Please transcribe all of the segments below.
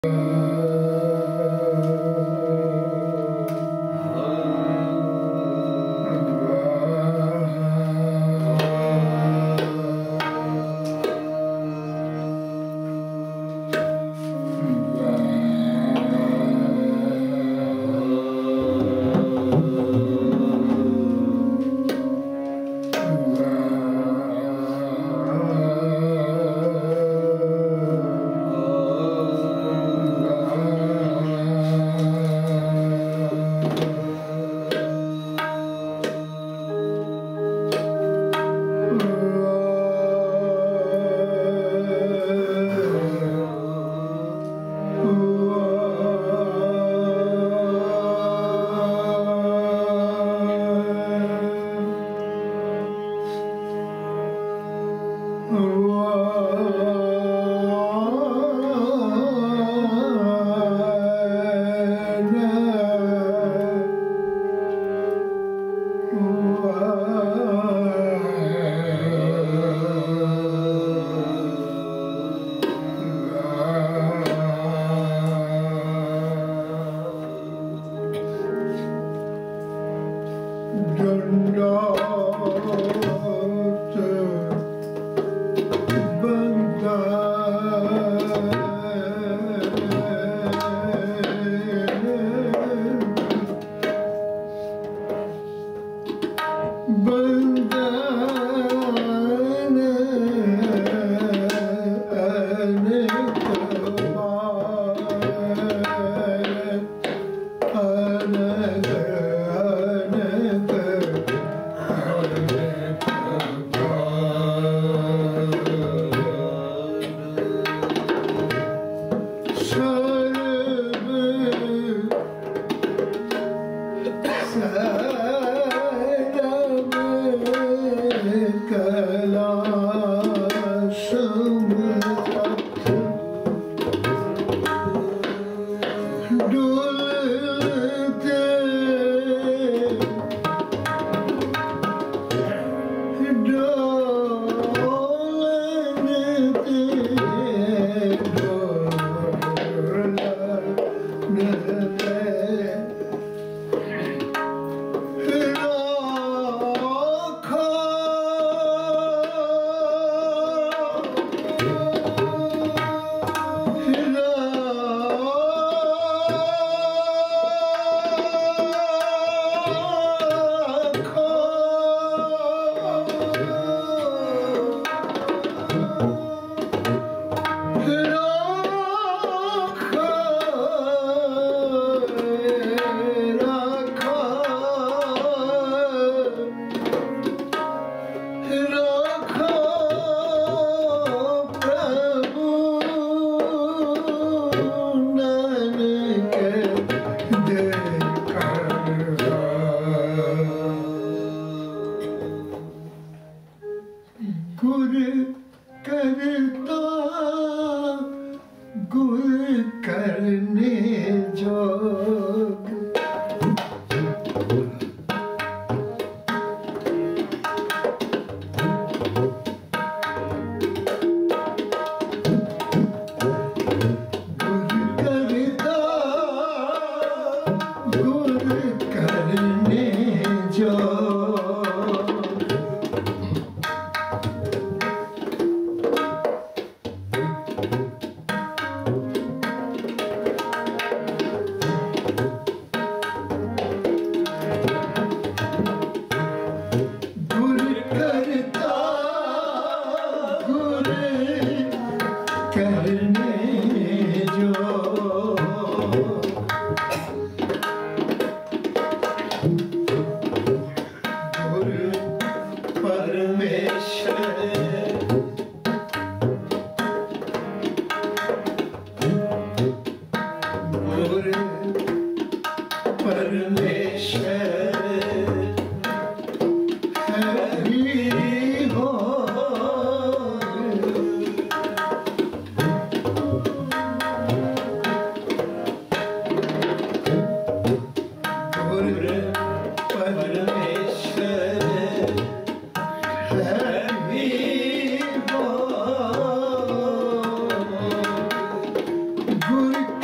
Good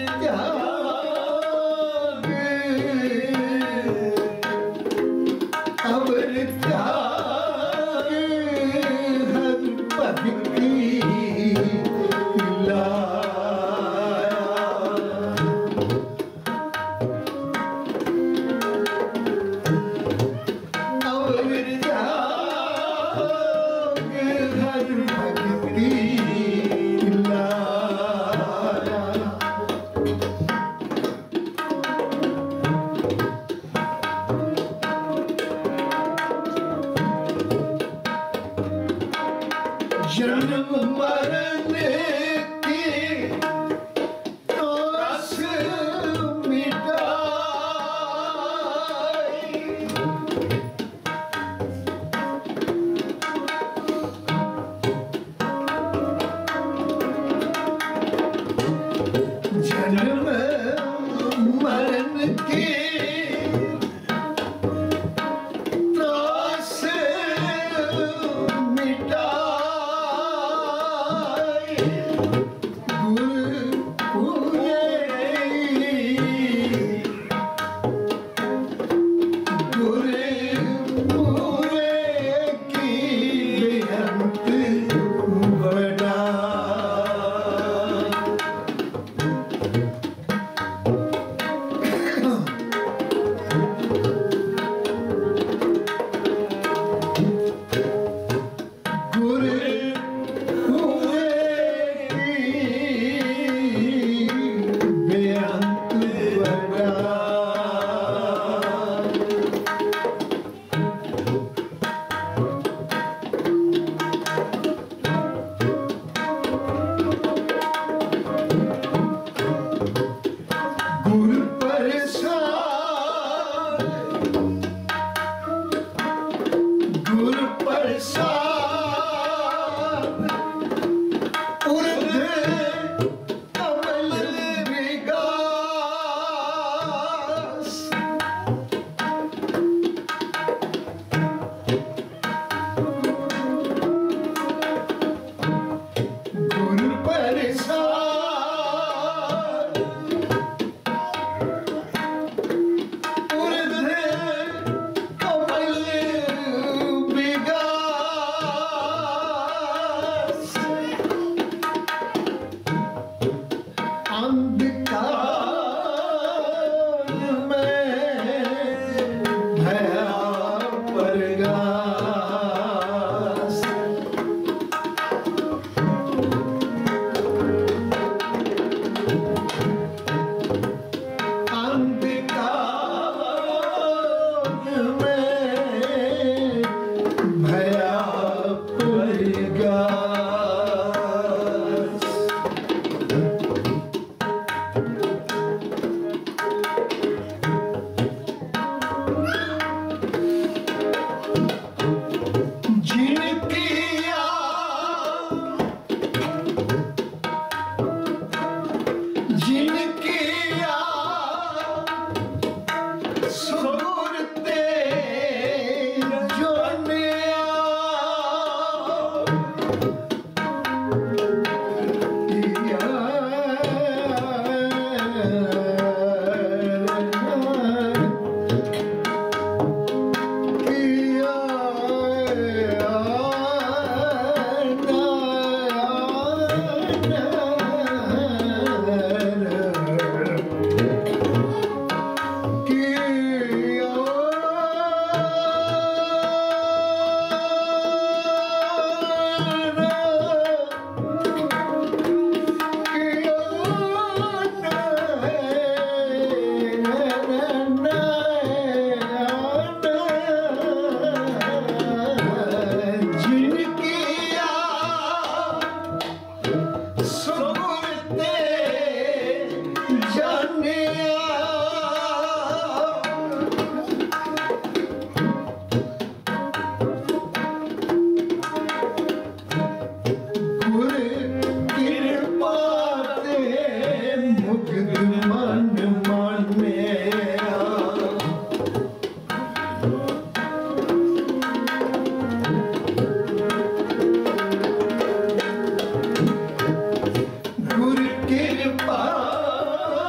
कृपा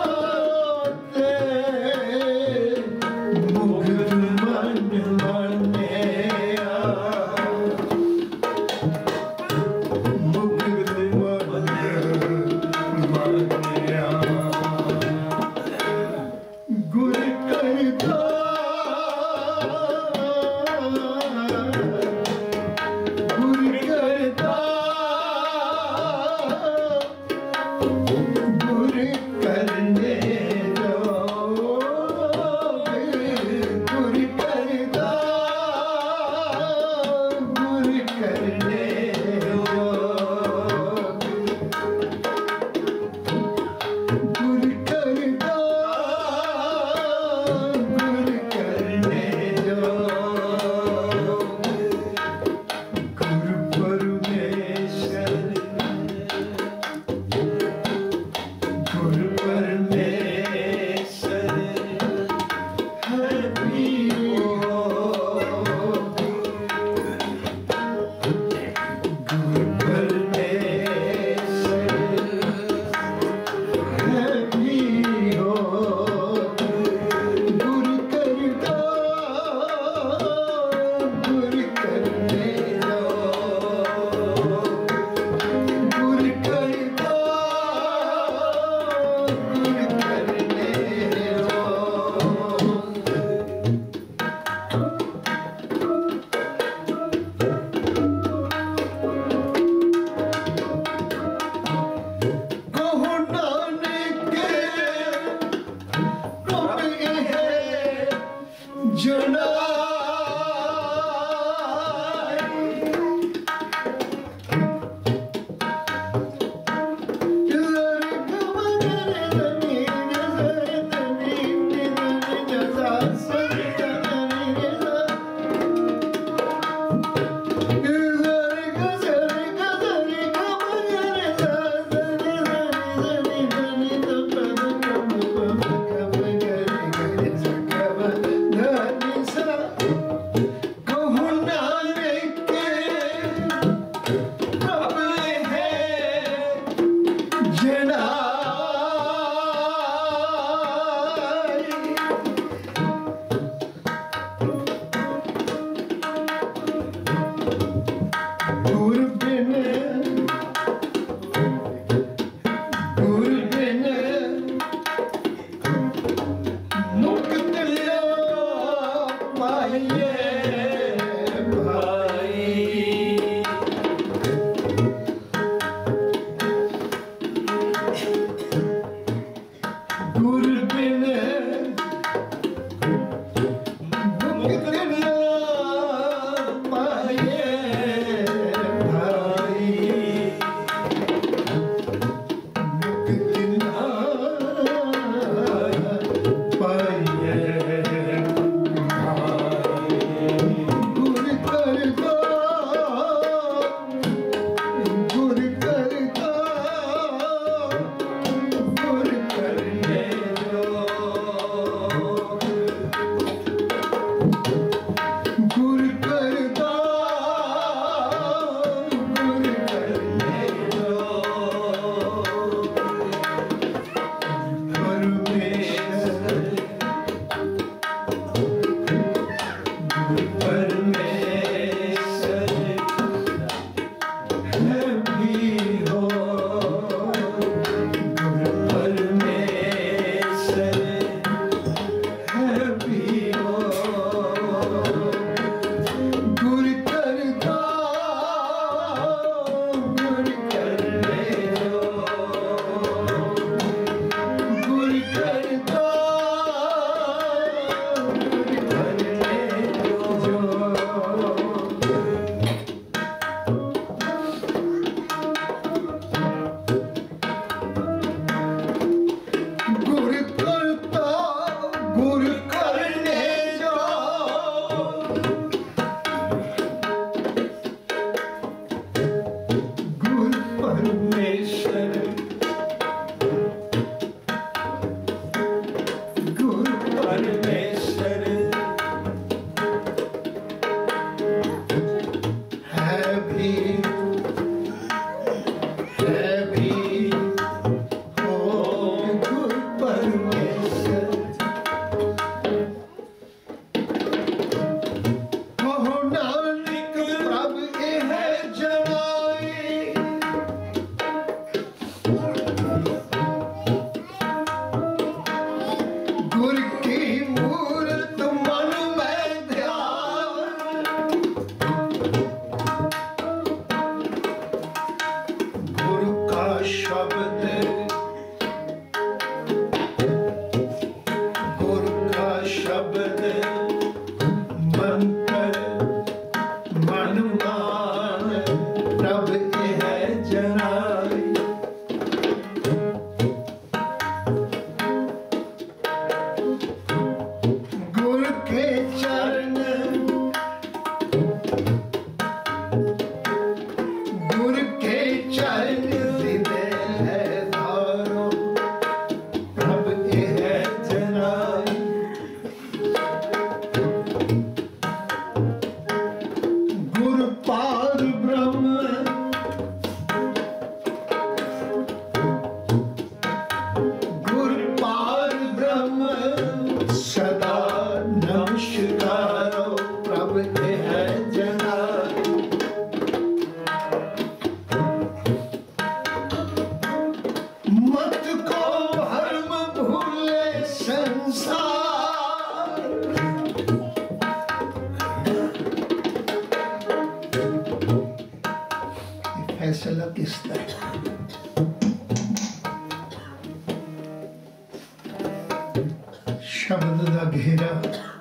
शब्द दा घेरा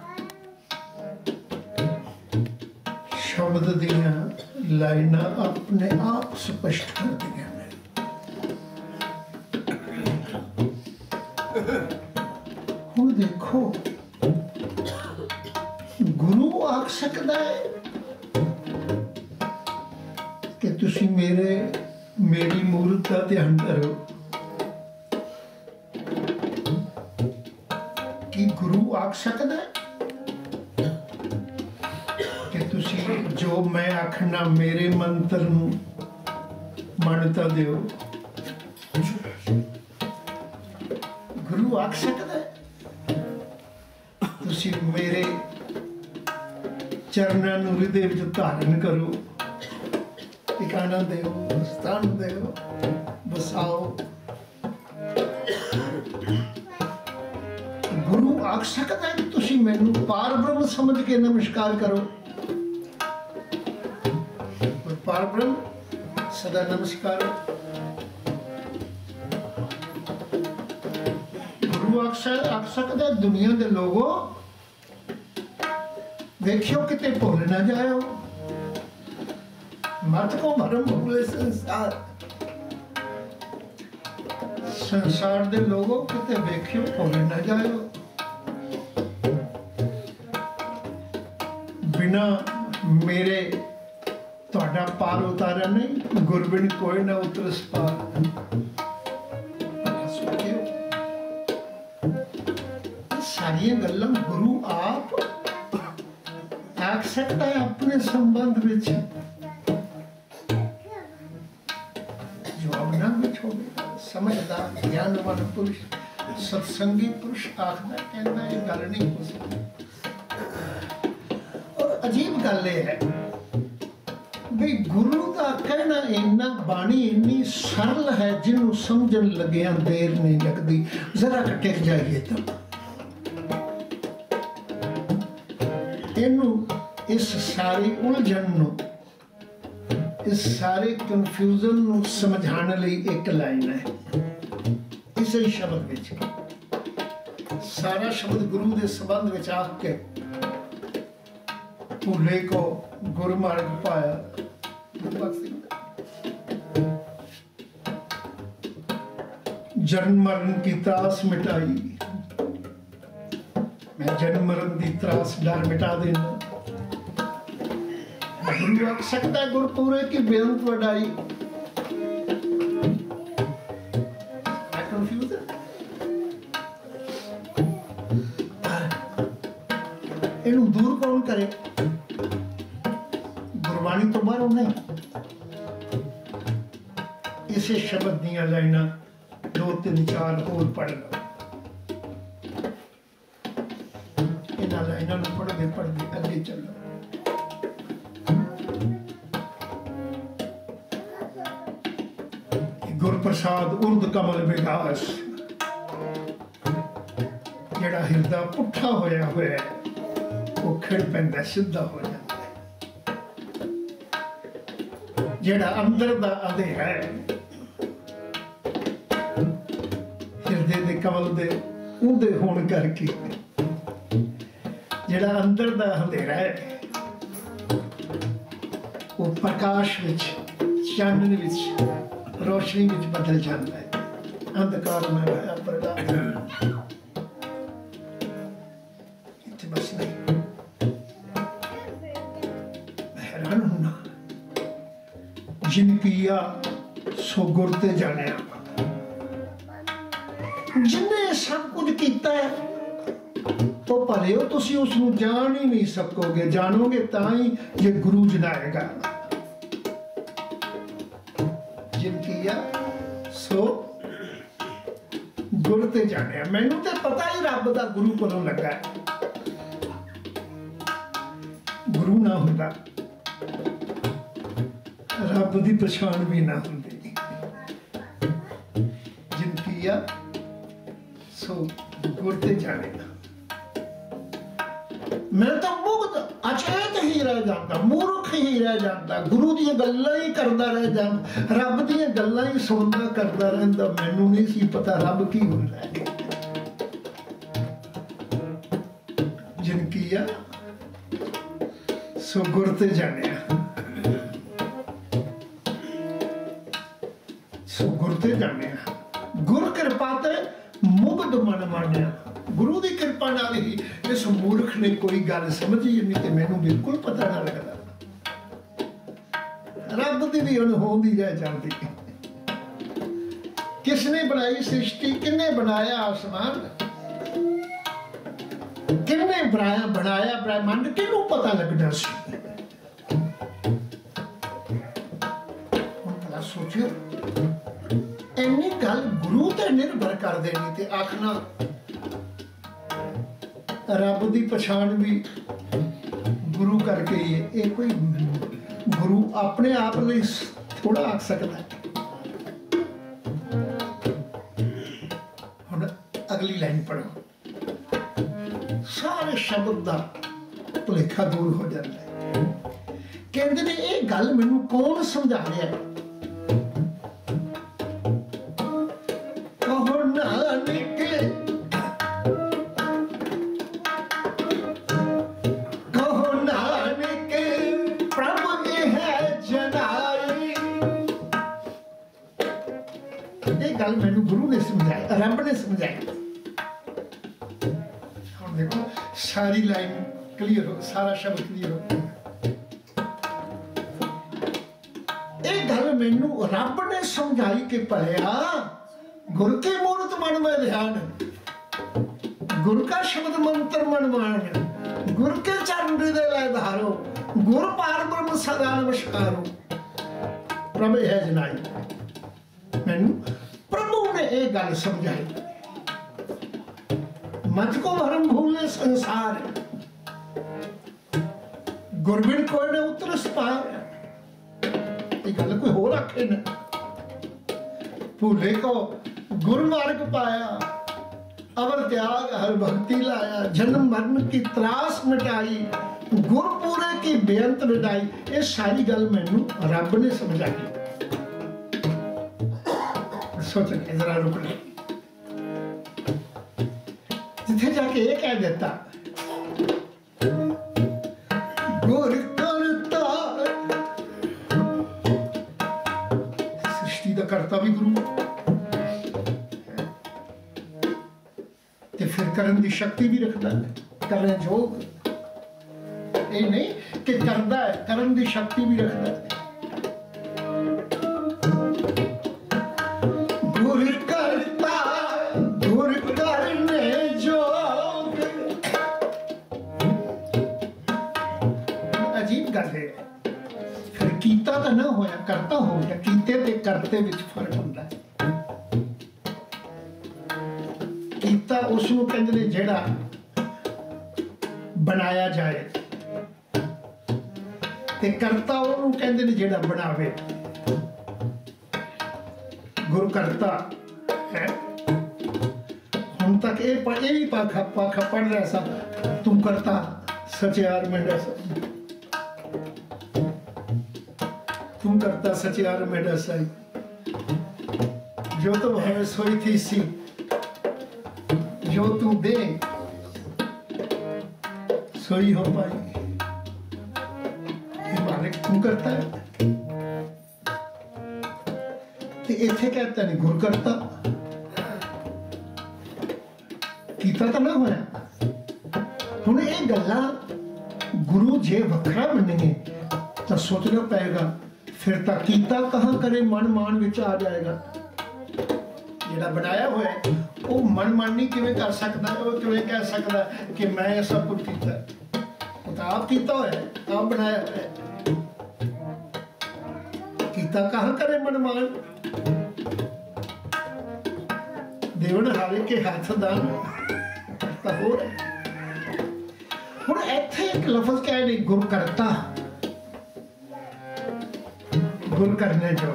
शब्द दियां लाइनां अपने आप स्पष्ट कर दियां ने। हुण देखो गुरु आख सकदा है कि तुसी मेरी मूर्त का ध्यान करो। कि गुरु आख सकदा है कि तुसी जो मैं आखना मेरे मंत्र नूं मान्यता दिओ। गुरु आख सकदा है तुसी मेरे चरणों नूं हृदय विच धारण करो, ठिकाना देओ, स्थान देओ, बसाओ। गुरु आख सकता है कि तुसी मैनू पार ब्रह्म समझ के नमस्कार करो। और पार ब्रह्म सदा नमस्कार। गुरु आख सकता है दुनिया के लोगों देखियो किते भुल ना जाओ, मत को भरम भूले संसार दे लोगों किते देखियो भुल ना जाओ। बिना मेरे तुहाडा पार उतारा नहीं, गुरबिन कोई ना उतरस पार। सारिया गल्लां गुरु आप आख सकता है अपने संबंध विच। जवाब ना भी छोड़ेगा। समझदार ज्ञानवान पुरुष सत्संगी पुरुष आखना कहना ये गल नहीं हो सकती। और अजीब गल है भी गुरु का कहना इन्ना बाणी इन्नी सरल है जिन्हों समझन लगिया देर नहीं लगती। जरा टिक जाइए तो इनू इस सारी उलझन नूं इस सारे कन्फ्यूजन नूं समझाने लई एक लाइन है इस शब्द विच। सारा शब्द गुरु के संबंध विच आख के भूले को गुरमार्ग पाया। जन्म मरण की त्रास मिटाई, मैं जन्म मरण की त्रास डर मिटा देना। गुरु आख सकता है गुरपुरे की बेअंत वडाई। इनू दूर कौन करे? गुरबाणी तो बाहरों नहीं। इसे शब्द दियां लाइनां 2 3 4 होर पढ़ लो। इन्हां लाइनां नूं पढ़दे पढ़दे अगे चलो। गुरप्रसाद उर्द कमल विकास जेड़ा हिरदा पुट्ठा होया है वो खिड़ पैंदा सीधा हो जाता है। जेड़ा अंदर दा अंधेरा है हिरदे दे कमल दे उहदे होण करके जेड़ा अंदर दा अंधेरा है वो प्रकाश विच चानन विच रोशनी विच बदल जाता है। अंधकार में रहा प्रकाश इतने बस नहीं। हैरान होना जिन पिया सो गुरते जाने जिन्हें सब कुछ किया है तो भले तुसी उसनूं जान ही नहीं सकोगे। जानोगे ताई जे गुरु जनाएगा। सो गुरु ते जाने मैनू तो पता ही रब दा गुरु कोलों लगा है। गुरु ना हुंदा रब दी पछाण भी ना हुंदी। जिन किया सो गुरु ते जाने। मैं तो मुग्ध अचेत ही रह जाता, मूर्ख ही रह जाता, गुरु दी गल्लां ही करदा रह जाता, रब दी गल्लां ही सुनदा करदा रहंदा। मैनू नहीं सी पता रब की हुंदा है। लिखी आ, सो गुर ते जानिया, सो गुर ते जानिया, गुर कृपा ते मुग्ध मन मानिया। गुरु की कृपा नाल ही इस मूर्ख ने कोई गल समझी, नहीं तो मैनू बिल्कुल पता ना लगता। रब की भी अनहोंदी रह जाती। किसने बनाई सृष्टि, किन्ने बनाया आसमान, किन्ने बनाया ब्रह्मांड, किनू पता लगना सी। सोचो इन्नी गल गुरु ते निर्भर कर देनी ते आखना रब की पछाण भी गुरु करके ही है। ये कोई गुरु अपने आप लिए थोड़ा आख सकता है। हुण अगली लाइन पढ़ो, सारे शब्द का भुलेखा दूर हो जाता है। कहते ने ये गल मैनू कौन समझा रहा है? कहो नानक गल मैनू गुरु ने समझाया, रब ने समझाया। हम देखो सारी लाइन क्लियर हो, सारा शब्द क्लियर हो। ये गल मैनू रब ने समझाई कि भलिया गुर के मूर्त मन में ध्यान, गुर का शब्द मंत्र मन मान, गुर के चरण हृदय धारो, गुर पार ब्रह्म सदा नमस्कारो, प्रभु है जनाई। मैनू प्रभु ने एक गल समझाई, मत को भरम भूले संसार, गुरबिन कोई ने उतरस पार। ये गल कोई होर आखे न, भूले को गुरमार्ग पाया, अवर त्याग हर भक्ति लाया, जन्म मरण की त्रास मिटाई, गुर पूरे की बेअंत मिटाई। ये सारी गल मैनू रब ने समझाई। सोचने जरा रुक ले, जिथे जाके ये कह देता गुर करता, सृष्टि का करता भी गुरु, ते फिर करन की शक्ति भी रखता है, करने जोग। ये नहीं कि करता है, करन की शक्ति भी रखता है। ना होया करता हो गया, कीते ते करते विच फर्क हुंदा है। कीता उसनूं कहंदे ने जिहड़ा बनाया जाए, ते करता उहनूं कहंदे ने जिहड़ा बनावे। गुरु करता है। हुण तक ये भी पाखा पढ़ रहा सा, तुम करता सचियार मेरा सा, तुम करता सचियार मेरा साई, जो तुम है सोई थी सी, जो तू दे सोई हो पाई। ये मालिक तू करता है। ते इत्थे कहता नहीं गुर करता, कीता तो ना होया। हुण ये गल्लां गुरु जे वखरा बनेंगे तो सोचना पएगा, फिर तो कीता कहाँ करे मन मान विच आ जाएगा। जिहड़ा बनाया हुआ है वो मन मानी किवें कर सकता है, वो किवें कह सकता है कि मैं ये सब कुछ कीता। वो तो आप कीता हुआ है, आप बनाया हुआ है। कीता कहाँ करे मन मान, देवन हारे के हाथ दान हो रहा है। हुण इत्थे एक लफ्ज क्या नहीं, गुर करता, गुर करने जो।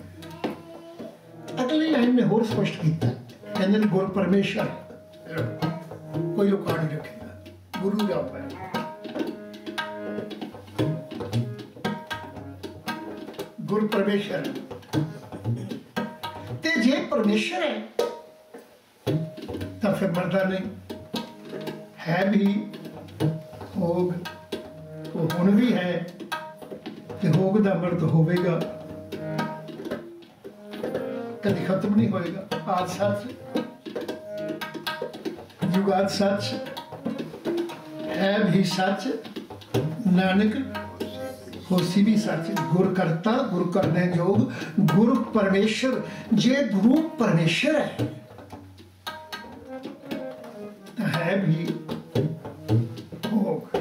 अगली लाइन में होर स्पष्ट किया, कहते गुर परमेश्वर, कोई लुका नहीं रखेगा, गुरु जाप है। गुर परमेश्वर ते जे परमेश्वर है तो फिर मरदा नहीं है भी, होग वो हुण भी है ते होग दा अमृत होवेगा, कभी खत्म नहीं होएगा। आज सच, जुगाद सच, है भी सच, नानक होसी भी सच। गुर करता गुर करने जोग, गुरु परमेश्वर। जे गुरु परमेश्वर है भी भोग।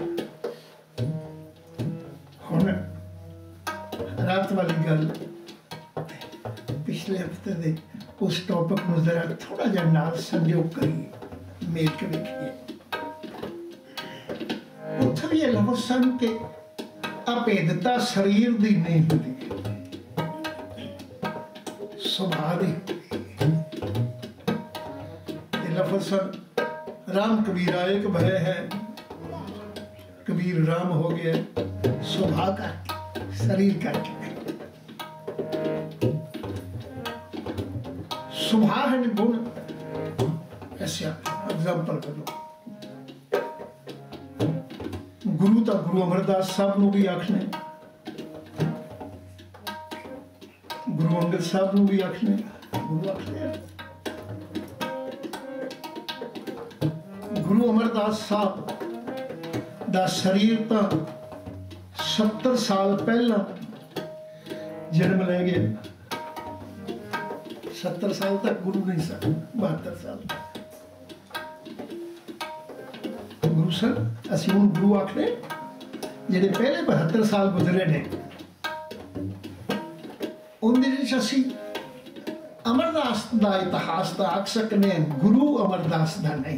हुण रात वाली गल पिछले हफ्ते दे उस टॉपिक में जरा थोड़ा जा नाल संयोग करिए, मेल के देखिए। उत्थे भी ये लफ्ज़ सन के अभेदता शरीर दी नहीं होती, सुभाव दी। ये लफ्ज़ सन राम कबीरा एक भय है, कबीर राम हो गया स्वभाव करके, शरीर करके। स्वभाव है गुण, ऐसे एग्जाम्पल कर लो। गुरु तो गुरु अमरदास साहब नूं भी आखने, गुरु अंगद साहब नूं भी आखने, गुरु आखने। गुरु अमरदास साहब दा शरीर तो 70 साल पहला जन्म ले गया। 70 साल तक गुरु नहीं सा, 72 साल गुरु सर। असीं हुण गुरु आखने जिहड़े पहले 72 साल गुजरे ने, उनदे विच असीं अमरदास दा इतिहास तां आख सकने, गुरु अमरदास दा नहीं।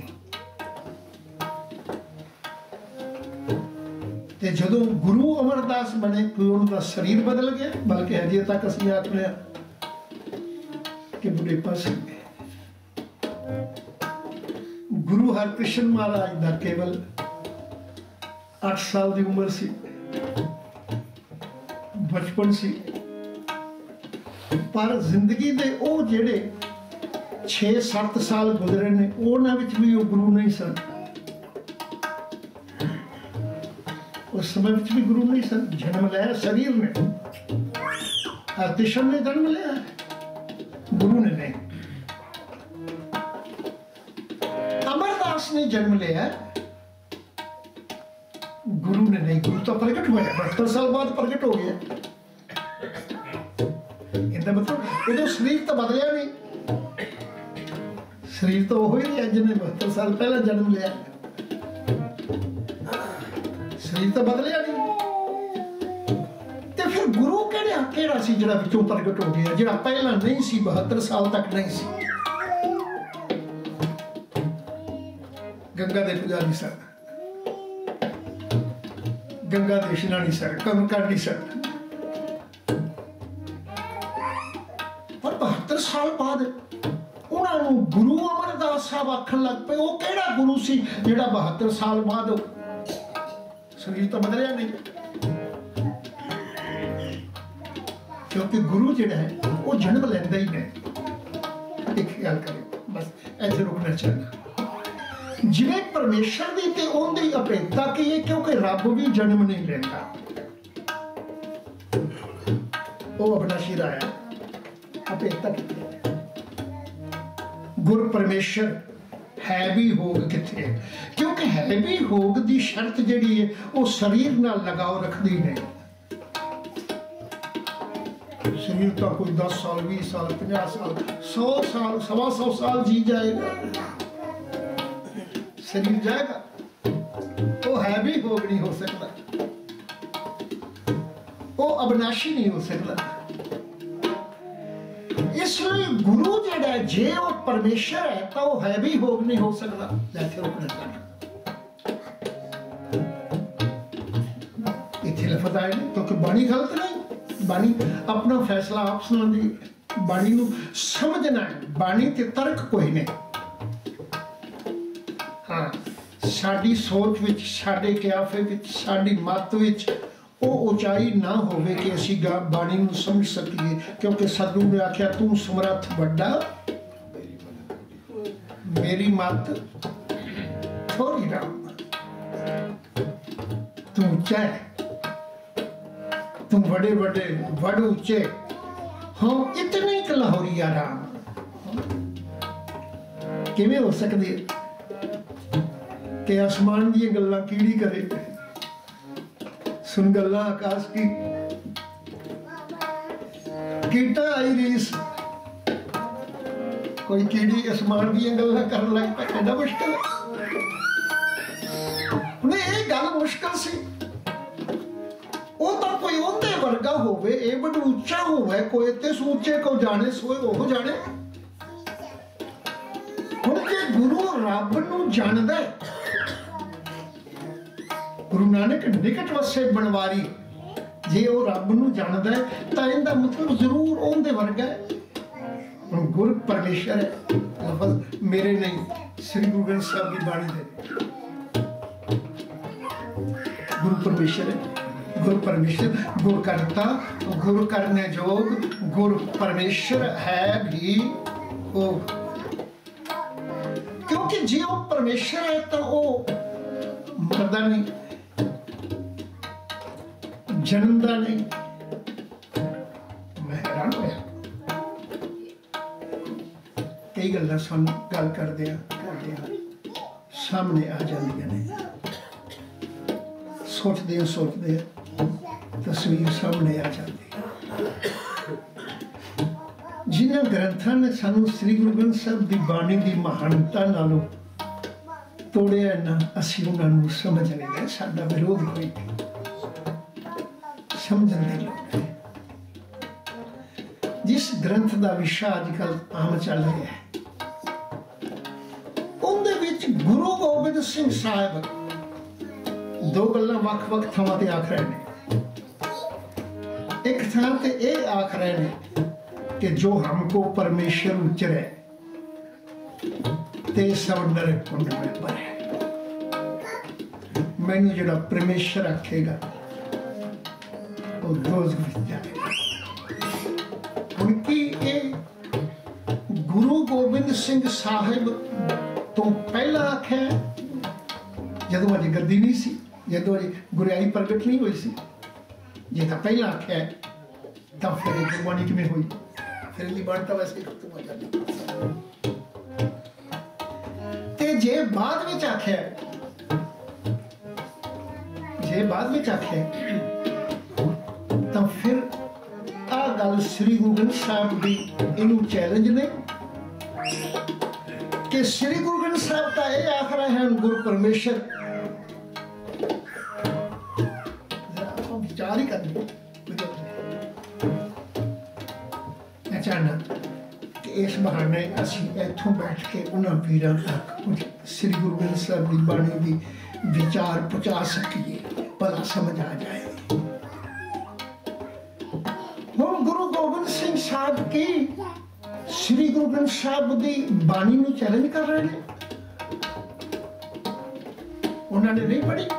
ते जदों गुरु अमरदास बने कोई उनका शरीर बदल गया, बल्कि अजे तक असीं आखने कि बुढ़ेपा सी। गुरु हरकृष्ण महाराज दा केवल 8 साल की उम्र सी, बचपन सी। पर जिंदगी दे ओ जेड़े 6-7 साल गुजरे ने, उन्हां विच भी वो गुरु नहीं सन। उस समय विच भी गुरु नहीं सन। जन्म लिया शरीर ने, हरकृष्ण ने जन्म लिया, गुरु ने नहीं। अमरदास ने जन्म लिया, गुरु ने नहीं। गुरु तो प्रकट हुआ 72 साल बाद प्रकट हो गया। इनका मतलब उदो शरीर तो बदलिया नहीं, शरीर तो वही है जिन्हें 72 साल पहले जन्म लिया। शरीर तो बदलिया नहीं। तो फिर गुरु केड़ा सी जिहड़ा विचों प्रकट हो गया, जिहड़ा पहला नहीं सी, 72 साल तक नहीं सी। गंगा दे पुजारी सर, गंगा दे इशनानी सर, कर्मकांडी सर। पर 72 साल बाद उन्होंने गुरु अमरदास साहब आखन लग पे। वो केड़ा गुरु सी जिहड़ा 72 साल बाद शरीर तो बदलिया नहीं। क्योंकि गुरु जिहड़ा है वो जन्म लैंदा ही नहीं। एक गल करें बस, ऐसे रुकना चाहना। जिवें परमेश्वर दी ते उहदी अपेक्षा की है, क्योंकि रब भी जन्म नहीं लेंदा। वो अविनाशी आया अपेक्षा की। गुर परमेश्वर है भी होग किथे, क्योंकि है भी होग दी शर्त जिहड़ी है वो शरीर नाल लगाव रखदी नहीं। शरीर तो कोई 10 साल 20 साल 50 साल 100 साल 125 साल जी जाएगा, शरीर जाएगा। वो है भी भोग नहीं हो सकता, वो अविनाशी नहीं हो सकता। इसलिए गुरु जेड़ा है, जे वो परमेश्वर है तो वो है भी भोग नहीं हो सकता। जैसे रुकना चाहिए इतने लफ्ज़ आए नहीं, क्योंकि बाणी गलत नहीं। बाणी अपना फैसला आप सुनाती, बाणी नूं समझना है। बाणी ते तर्क कोई नहीं। हाँ, साडी सोच विच, साडे क्याफे विच, साडी मत विच वो ऊंचाई ना होवे कि असी बाणी नूं समझ सकीए। क्योंकि सदगुरु ने आख्या, तू समर्थ बड़ा, मेरी मत थोड़ी राम। तू ऊंचा है, तू बड़े बड़े बड़ ऊंचे, हाँ इतने क लाहौरिया राम। किवें हो सकदी कि आसमान दी गल्लां कीड़ी करे, सुन गल्लां आकाश की, कीटा आई रीस, कोई कीड़ी आसमान दी गल्लां करन लग पे, एडा मुश्किल है। नहीं ये गल मुश्किल सी, वो तो कोई उनके वर्गा होवे, ये बड़ा ऊंचा होवे, कोई ते ऊंचे को जाने सोए वो जाने। हुण जे गुरु रब नूं जानदा है, गुरु नानक निकट वसे बनवारी, जे वो रब नूं जानदा है तां इहदा मतलब जरूर उनके वर्गा है। हुण गुरु परमेश्वर है, लफज मेरे नहीं, श्री गुरु ग्रंथ साहिब की बाणी दे गुरु परमेश्वर है। गुरु परमेश्वर, गुरु करता, गुरु करने जोग, गुरु परमेश्वर है भी वो, क्योंकि जे वो परमेश्वर है तो वो मरदा नहीं, जन्मदा नहीं। मैं हैरान होया, कई गल्लां सुन गल करदे सामने आ जांदियां ने, सोचते तस्वीर सामने आ जाती है। जिन्हां ग्रंथां ने सानू श्री गुरु ग्रंथ साहिब दी बाणी दी महानता नालों तोड़िया ना, असीं उन्हां नूं समझ नहीं गए, साडा विरोध कोई समझण दी लोड़ है। जिस ग्रंथ दा विशा अजकल आम चल रहा है, उहदे विच गुरु गोबिंद सिंह साहिब दो गल्लां वख-वख थावां ते आख रहे ने। एक थां ते ये आख रहे ने कि जो हमको परमेश्वर उचरे ते सब नरक कुंड में पड़े, मैनू जिहड़ा परमेश्वर आखेगा वो दोज़ख विच जाएगा। हुण की ये गुरु गोबिंद सिंह साहिब तो पहला आख्या जदों अज गद्दी नहीं सी, जदों गुरियाई प्रगट नहीं हुई सी, जे तो पहला आख्या तो फिर गुरबाणी किवें हुई, फिर बाणी तो वैसे खत्म हो जाती। ते जे बाद विच आख्या, जे बाद विच आख्या तो फिर आ गल श्री गुरु ग्रंथ साहिब दी इनू चैलेंज ने कि श्री गुरु ग्रंथ साहिब का ये आख रहे हैं गुरु परमेश्वर। विचार ही करनी मैं चाहना कि इस बहाने असी इथों बैठ के उन्होंने वीरां तक कुछ श्री गुरु ग्रंथ साहिब की बाणी की विचार पहुंचा सकिए, भला समझ आ जाए। हम गुरु गोबिंद सिंह साहब की श्री गुरु ग्रंथ साहिब की बाणी नूं चैलेंज कर रहे हैं। उन्होंने नहीं पढ़ी,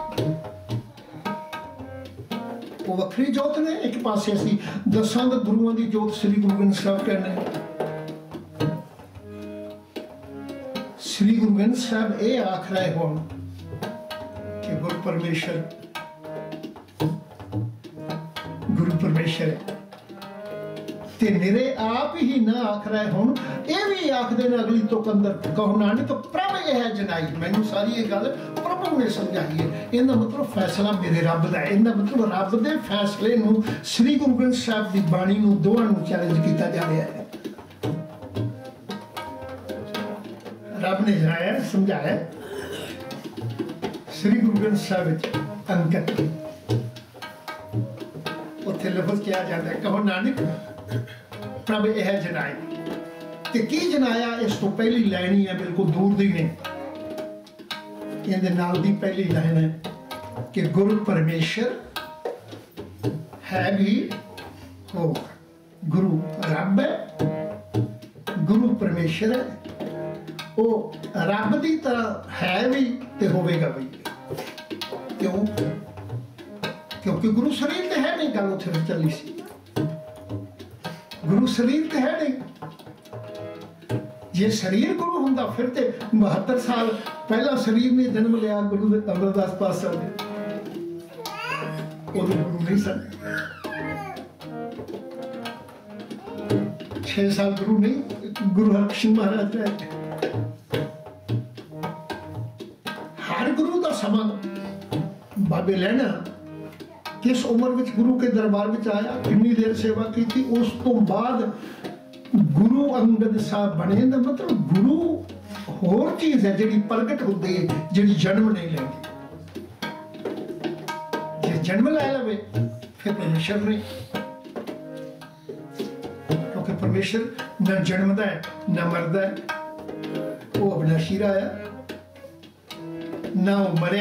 वो वखरी जोत ने, एक पासे असी दसां गुरुओं की जोत श्री गुरु ग्रंथ साहिब कहने। श्री गुरु ग्रंथ साहिब ये आख रहे हो कि गुरु परमेश्वर है ते निरे आप ही ना आख रहे होण, ये भी आखदे ने अगली तो अंदर कहो नानक प्रभ यह जनाई। मैनू सारी ये गल प्रभु ने समझाई है, इहदा मतलब फैसला मेरे रब दा है, इहदा मतलब रब दे फैसले नूं श्री गुरु ग्रंथ साहिब दी बाणी नूं दोवां नूं चैलेंज कीता जा रहा है। रब ने जनाया समझाया। श्री गुरु ग्रंथ साहिब विच अंकत उत्थे लफ्ज़ किया जाता है, कहो नानक प्रभ यह जनाई। ते की जनाया इस तो पहली लाइन ही है, बिल्कुल दूर दी ने, इहदे नाल दी पहली लाइन है कि गुरु परमेश्वर है भी हो। गुरु रब है, गुरु परमेश्वर है, वो रब की तरह है भी ते होवेगा भी। क्यों? क्योंकि गुरु शरीर तो है नहीं, गल उत्थे चली सी, गुरु शरीर तो है नहीं। जे शरीर गुरु हुंदा फिर ते 72 साल पहला शरीर ने जन्म लिया गुरु अमरदास पातशाह ने, उदों गुरु नहीं सन। 6 साल गुरु नहीं, गुरु हरकृष्ण महाराज रहे। हर गुरु का समा बाबे लैना किस उम्र में गुरु के दरबार में आया, कितनी देर सेवा की थी, उस तो बाद गुरु अंगद साहब बने। मतलब गुरु होर चीज है जी प्रगट होती है, जी जन्म नहीं लेती। जे जन्म लै लवे फिर परमेश्वर नहीं, क्योंकि परमेश्वर न जन्मदा है न मरदा है, वो अविनाशी रहा, ना वो मरे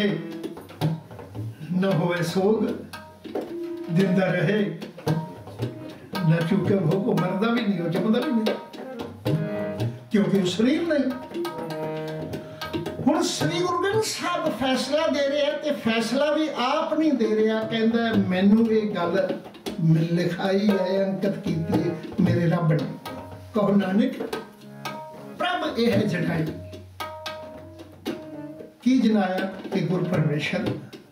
न होवे सोग, जिंदा रहे न चूके भोगो, मरदा भी नहीं हो जमदा भी नहीं, क्योंकि वो शरीर नहीं। हुण श्री गुरु ग्रंथ साहब फैसला दे रहे हैं, ते फैसला भी आप नहीं दे रहा, कहंदा मैनू ये गल लिखाई है, अंकित की मेरे रब ने। कहो नानक प्रभ यह है जनाई, की जनाया कि गुरु परमेश्वर।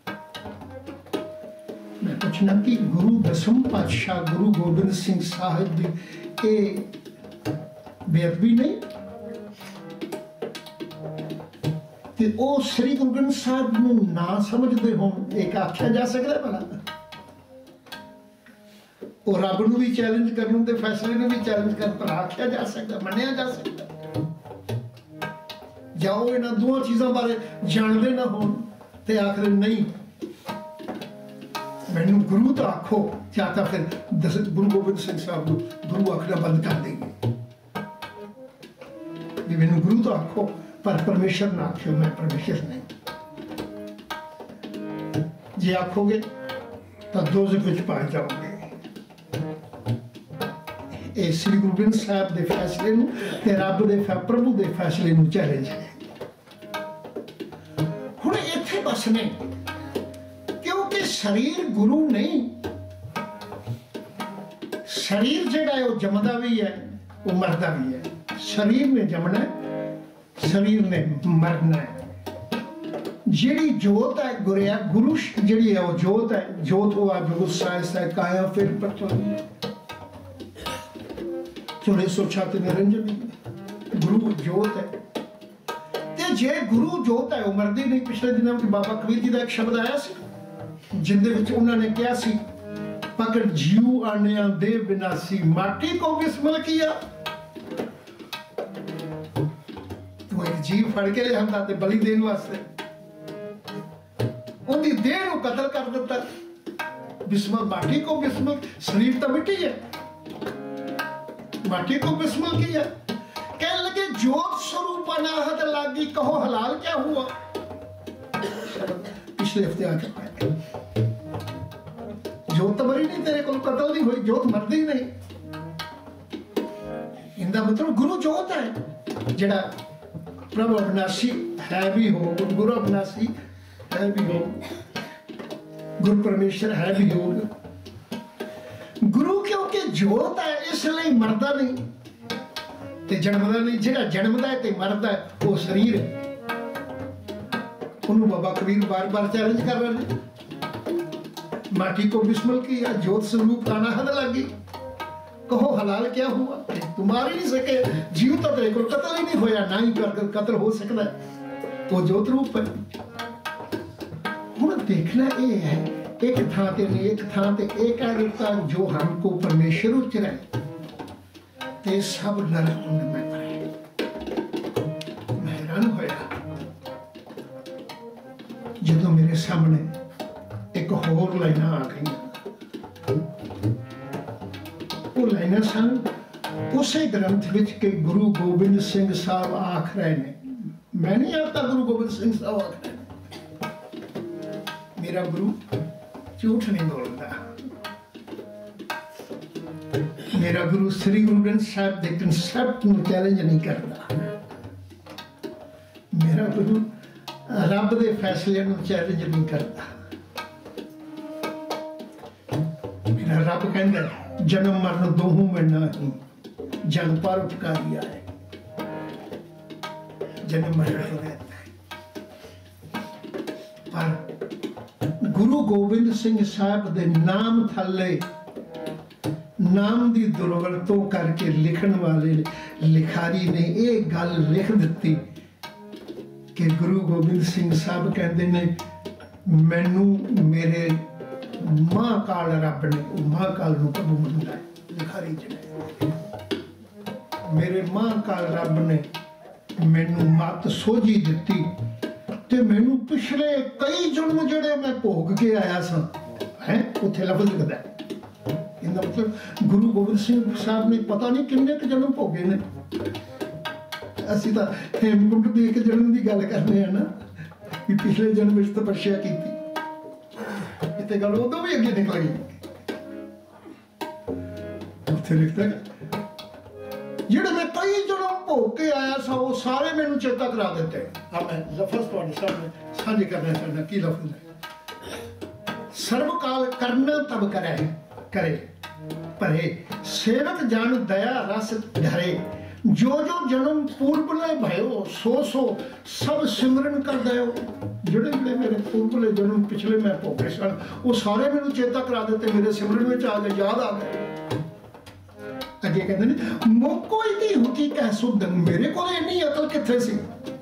मैं पूछना कि गुरु 10वें पातशाह गुरु गोबिंद सिंह साहिब की बेअदबी नहीं, कि वो श्री गुरु ग्रंथ साहब नूं ना समझते हो, एक आख्या जा सकता भला? वो रब नूं भी चैलेंज करने दे फैसले नूं भी चैलेंज कर, पर आख्या जा सकता, मन्निया जा सकता? जाओ इन्हां दोवां चीज़ां बारे जानते ना हो ते आखिर नहीं मैनू गुरु तो आखो, या तो फिर गुरु गोबिंद सिंह साहब को गुरु आखना बंद कर देंगे भी मैनू गुरु तो आखो, पर परमेश्वर ना आखियो मैं परमेश्वर नहीं। जे आखोगे तो दोज़ख विच पाए जाओगे। ये श्री गुरु ग्रंथ साहब के फैसले नूं ते रब दे प्रभु के फैसले नूं चैलेंज है। हुण इत्थे बस नहीं, क्योंकि शरीर गुरु नहीं, शरीर जिहड़ा है वो जमदा भी है वो मरदा भी है। शरीर ने जमना है, शरीर ने मरना है। जिहड़ी जोत है गुरिया गुरु जिहड़ी है वो जोत है, जोत हुआ जो साइंस है काया फिर प्रचलन 1406 निरंजन गुरु जोत है। ते जे गुरु जोत है वो मरदी नहीं। पिछले दिनों में बाबा कबीर जी का एक शब्द आया सी, जिंदे विच उन्होंने कहा सी पकड़ जीव आनिया दे विनाशी, माटी को विस्मल किया। तो एक जीव फड़ के ले आंदा ते बलि देने वास्ते उनकी देह को कतल कर दिता। विस्मल माटी को विस्मल, शरीर तो मिट्टी है, माटी को विस्मल किया। कह लगे जोत स्वरूप अनाहत लागी, कहो हलाल क्या हुआ। पिछले हफ्ते आ चुका है। जोत तो मरी नहीं, तेरे को कतल नहीं हुई, जोत मरदी नहीं। इनका मतलब गुरु जोत है, जड़ा प्रभु अविनाशी है भी हो, गुरु अविनाशी है भी हो, गुरु परमेश्वर है भी हो। गुरु क्योंकि जोत है इसलिए मरदा नहीं ते जन्मदा नहीं। जिहड़ा जन्मदा है ते मरदा है वो शरीर है। उन्होंने बाबा कबीर बार बार चैलेंज कर रहे हैं, माटी को विस्मल किया, जोत स्वरूप अनाहत लगी, कहो हलाल क्या हुआ। तुम मार ही नहीं सके, जीव तो तेरे को कतल ही नहीं होया, ना ही कर कतल हो सकता है, वो जोत रूप है। हुण देखना ये है, एक थां ते नहीं, एक थां ते एक रूपा जो हमको परमेश्वर उचरा ते सब नरक कुंड में पड़े। मैं हैरान होया जदों मेरे सामने एक होर लाइना आ गई। वो लाइना सन उसे ग्रंथ विच के गुरु गोबिंद सिंह साहब आख रहे ने। मैं नहीं आता गुरु गोबिंद सिंह साहब आख रहे ने, मेरा गुरु झूठ नहीं बोलता। मेरा गुरु श्री गुरु ग्रंथ साहब के कंसेप्ट में चैलेंज नहीं करता। मेरा गुरु रब के फैसले में चैलेंज नहीं करता। मेरा रब कहता जन्म मरण दोहू में नहीं, जग पर उपकारी आए। जन्म मरण तो रहता है, पर गुरु गोबिंद सिंह साहब दे नाम थल्ले नाम दी दुर्वरतों करके लिखण वाले लिखारी ने ये गल लिख दी कि गुरु गोबिंद सिंह साहब कहते ने मैनू मेरे महाकाल रब ने, महाकाल नूं प्रभु मनदा है लिखारी जी ने, मेरे महाकाल रब ने मैनू मत सोझी दिती ते मैनू पिछले कई जन्म जिहड़े मैं भोग के आया सा है उत्थे लफ्ज लिखदा है। इहदा मतलब गुरु गोबिंद सिंह साहब ने पता नहीं किन्ने क जन्म भोगे ने। असीं तां हेमकुंट दी एक जन्म दी गल करने आ ना कि पिछले जन्म विच तपस्या कीती, इत्थे गल उदों भी अगे निकल गई। उत्थे लिखदा है जिहड़े मैं कई जन्म भोग के आया सा वो सारे मैनू चेता करा देते। हाँ मैं लफज तुहाडे सामने साझे करना चाहना की लफज है। सर्वकाल करना तब करे परे सेवक जान दया रस धरे, जो जो जन्म पूर्वले भयो सो सब सिमरन कर दयो। जिहड़े जिहड़े मेरे पूर्वले जन्म पिछले मैं भोगे सन वो सारे मैनू चेता करा देते, मेरे सिमरन में आ गए, याद आ गए। अगे कहते ने मोको इतनी हुकी कह सुधन, मेरे को इन्नी अकल किथे सी,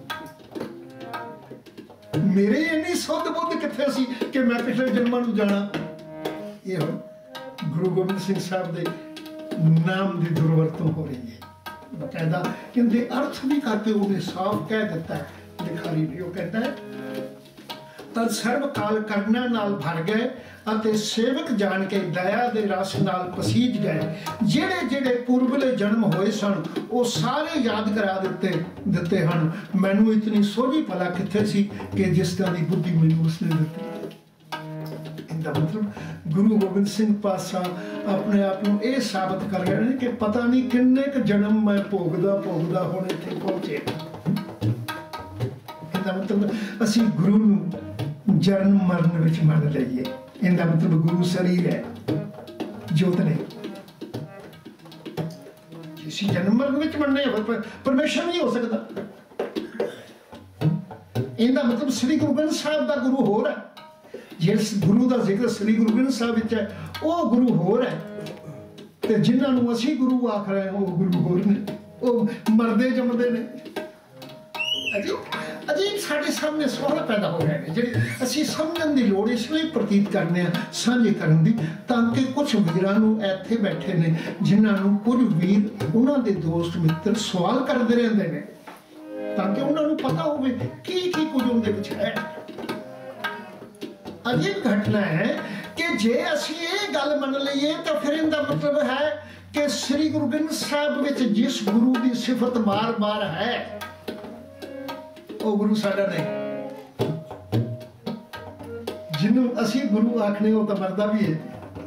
मेरे इन्नी सुध बुद्ध किथे सी कि मैं पिछले जन्मां नूं जाना। ये हो गुरु गोबिंद सिंह साहब दे नाम दी दुर्वरतों हो रही है। बकायदा इनके अर्थ भी करके उन्हें साफ कह देता है लिखारी ने। वो कहता है तद सर्व काल करना नाल भर गए अते सेवक जान के दया दे रस नाल पसीज गए, जेड़े जेड़े पूर्वले जन्म होए सन वो सारे याद करा दिते हन। मैनू इतनी सोझी भला किथे सी कि जिस तरह की बुद्धि मैनू उसने दिती। इनका मतलब गुरु गोबिंद सिंह पासा अपने आप को यह साबित कर रहे हैं कि पता नहीं किन्ने क जन्म मैं भोगदा हुण इत्थे पहुंचे। इनका मतलब असी गुरु नूं जन्म मरण विच मन लईए। इनका मतलब गुरु शरीर है, जोत नहीं। किसी जन्म मरण विच मनने परमेश्वर नहीं हो सकता। इनका मतलब श्री गुरु ग्रंथ साहिब का गुरु होर है, जिस गुरु का जिक्र श्री गुरु ग्रंथ साहिब विच है वो गुरु होर है, ते जिन्हां असीं गुरु आख रहे हैं वो गुरु होर ने, वो मरदे जमदे ने। अजीब साढ़े सामने सवाल पैदा हो रहे हैं जिहड़े असीं समझण दी लोड़ इसलिए प्रतीत करने आ साझे करन दी, ताकि कुछ वीरां नूं इत्थे बैठे ने जिन्हां नूं कुछ वीर उन्हां दे दोस्त मित्र सवाल करदे रहिंदे ने, ताकि उन्हां नूं पता होवे की कुछ उनदे विच है। अजीब घटना है कि जे असीं ये गल मन लईए तो फिर इनका मतलब है कि श्री गुरु ग्रंथ साहिब विच जिस गुरु की सिफत बार-बार है वो गुरु साडा नहीं। जिन्हों असी गुरु आखने वो तो मरदा भी है,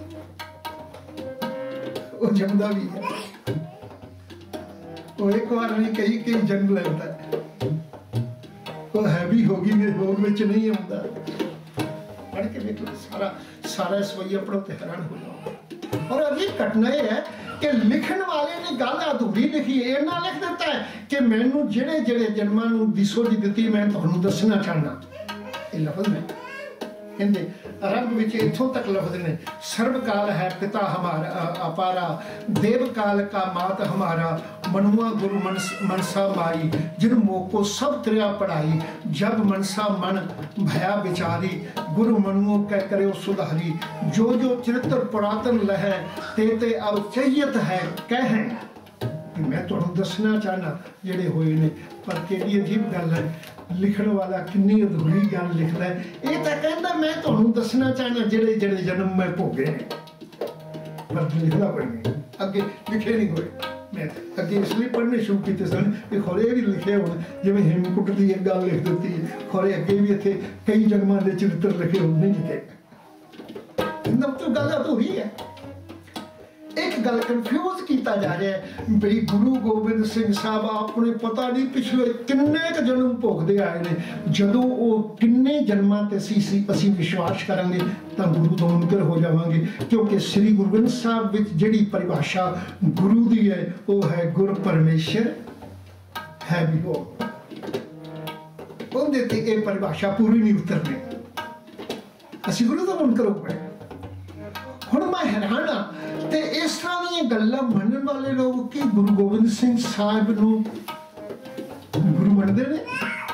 वो जमदा भी है, वो एक बार नहीं कई जन्म लेता है, वो है भी होगी भोग में नहीं आउंदा। पढ़ के देखो सारा सवैया पढ़ो ते हैरान हो जाओ। और अगली घटना यह है कि लिखण वाले ने गल अधूरी लिखी है। इन्ना लिख देता है कि मैनू जेड़े जेड़े जन्मां नूं दी सोझ दित्ती मैं तुहानूं दसना चाहना। ये लफ्ज ने कहंदे अरब विच इत्थों तक लफ्ज ने सर्वकाल है पिता हमारा अपारा, देव काल का मात हमारा, मनुआ गुरु मनसा माई, जिन मोको सब त्रिया पढ़ाई, जब मनसा मन भया विचारी, गुरु मनुओं कह करे सुधारी, जो जो चरित्र पुरातन लह ते अब चाहियत है कहें। मैं तुहानूं दसना चाहना जेड़े होए ने। पर केड़ी अजीब गल है, लिखण वाला किन्नी अधूरी गल लिखदा है। ये तां कहंदा मैं तुहानूं दसना चाहना जेड़े जेड़े जन्म मैं भोगे ने, पर लिखदा कोई नहीं, अगे लिखे नहीं कोई। मैं अगे इसलिए पढ़ने शुरू किए सन कि खोरे भी लिखे होण, जिवें हेमकुंट की एक गल लिख दी है, खोरे अगे भी इत्थे कई जन्मां दे चरित्र लिखे होंदे नहीं थे। इन्हां तो गल अधूरी है। एक गल कंफ्यूज किया जा रहा है भाई गुरु गोबिंद सिंह साहब अपने पता नहीं पिछले किन्ने क जन्म भोगते आए ने, जदों वो किन्ने जन्मां ते असीं विश्वास करांगे तो गुरु तो मुनकर हो जावांगे। क्योंकि श्री गुरु ग्रंथ साहिब विच जिहड़ी परिभाषा गुरु दी है वो है गुर परमेश्वर है भी हो, उहदे ते ये परिभाषा पूरी नहीं उतरनी। ਅਸੀਂ ਗੁਰੂ ਦਾ ਮੁਨਕਰ ਹੋ ਗਏ। ਹੁਣ मैं हैरान हाँ ते इस तरह दी गल्लां मनण वाले लोग कि गुरु गोबिंद सिंह साहिब नूं गुरु मनदे ने,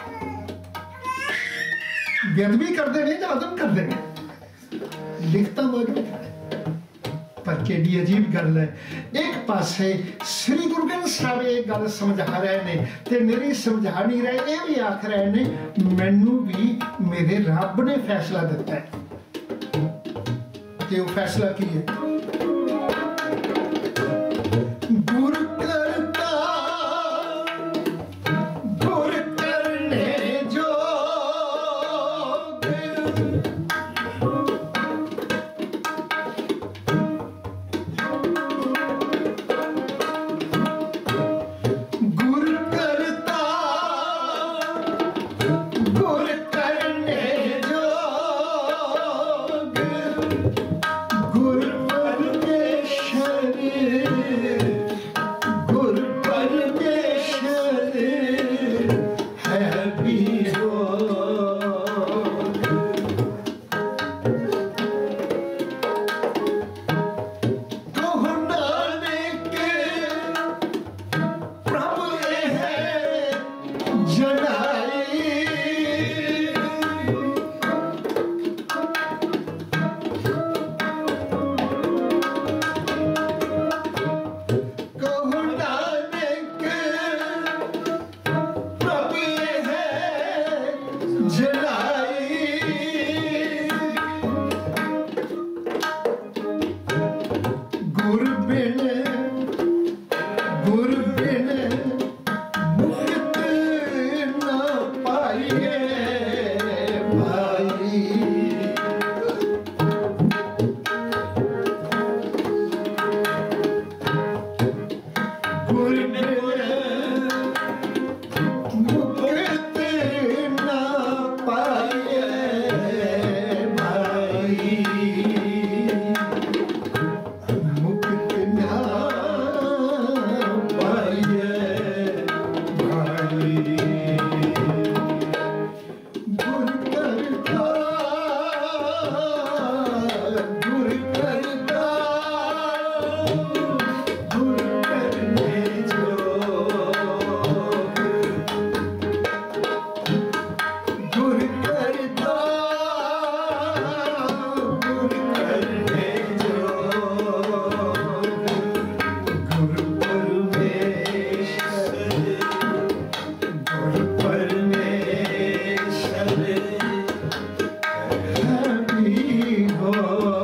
बेअदबी करते हैं, आदम करते हैं, लिखता मौजूद है। पर केडी अजीब गल है, एक पासे श्री गुरु ग्रंथ साहिब ये गल समझा रहे ने ते मेरी समझा नहीं रहे, ये भी आख रहे ने मैनू भी मेरे रब ने फैसला दिता है। वो फैसला की है, गुर करता गुर करने जो गुर करता गुर करने जो गुर परमेश्वर है भी हो। कहो नानक प्रभु है जनाई, कहो नानक प्रभु है जनाई। गुर बिन मुक्त न पाइए भाई। गुर बिन मुक्त न पाइए भाई, मुक्त न पाइए भाई। गुर करता गुर करता गुर करने जो, गुर करता गुर करने जो, गुर परमेश्वर है भी हो।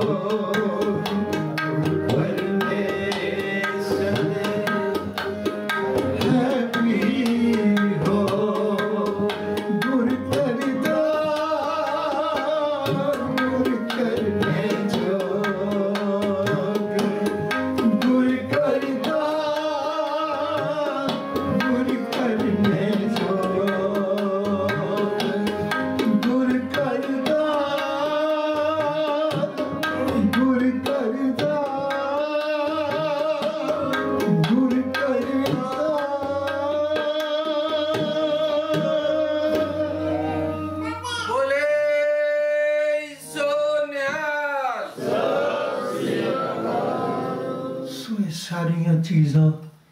गुरु परमेश्वर है भी हो। गुर करता गुर करने जो, गुर करता गुर करने जो, गुर करता गुर करता गुर करता। बोले सोनिहाल। सो ये सारिया चीज़ां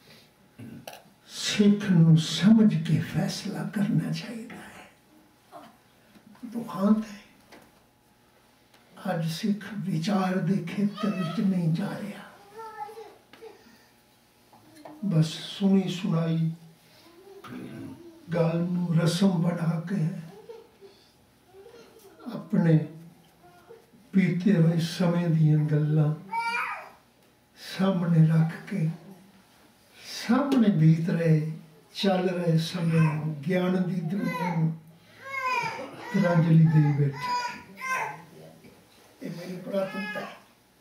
सिख नूं समझ के फैसला करना चाहिए है। दुखांत है अज सिख विचार के खेतर विच नहीं जा रहा, बस सुनी सुनाई गल नूं रस्म बना के अपने बीते हुए समय दियां गल्लां सामने रख के सामने बीत रहे चल रहे समय ज्ञान की दुनिया नूं तिलांजलि दे बैठे। ये मेरी प्रार्थना है।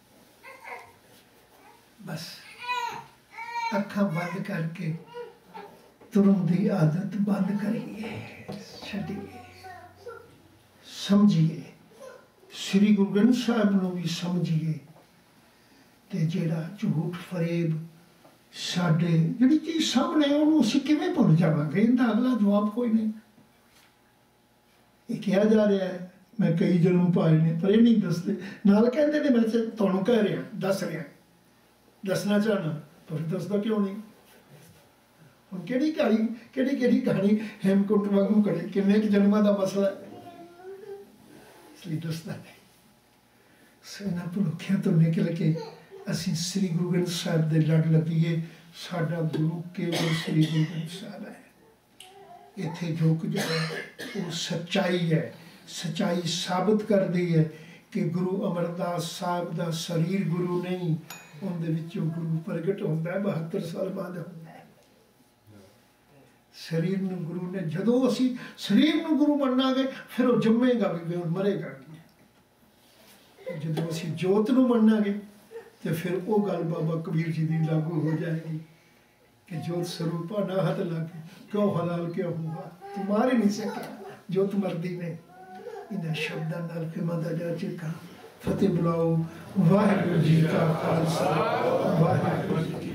बस अखा बंद करके तुरन की आदत बंद करिए, छड्डिए, समझिए, श्री गुरु ग्रंथ साहिब नूं भी समझिए ते जेड़ा झूठ फरेब साडे जिहड़ी चीज़ सामने उहनूं असीं किवें भुल जावांगे, इहदा अगला जवाब कोई नहीं। ये कहा जा रहा है मैं कई जन्म पाए ने पर ये नहीं दसते नाल कहते ने मैं तुहानू कह रहा दस रहा दसना चाहना पर दसदा क्यों नहीं हुण केड़ी कहानी हेमकुंट वांगू कड़े किन्ने क जन्मां दा मसला इसलिए दसदा नहीं सो इन्हां भुलखियां तो निकल के असीं श्री गुरु ग्रंथ साहिब दे लड़ लगीए साडा गुरु केवल श्री गुरु ग्रंथ साहिब है इत्थे जो कुछ है वो सच्चाई है सच्चाई साबित कर दी है कि गुरु अमरदास साहब का शरीर गुरु नहीं उनदे विचों गुरु प्रगट होंदा है 72 साल बाद होंदा है शरीर नूं गुरु ने जदों असीं शरीर नूं गुरु मन्नांगे फिर वो जम्मेगा भी और मरेगा भी जदों असीं जोत नूं मन्नांगे तो फिर वो गल बाबा कबीर जी की लागू हो जाएगी कि जोत स्वरूपा ना हथ लागे क्यों हलाल क्यों हुआ तू मार ही नहीं सके जोत मरदी नहीं इन्हां शब्दां नाल खिमा दा जा चुका फतेह बुलाओ वाहिगुरू जी का खालसा वाहिगुरू जी की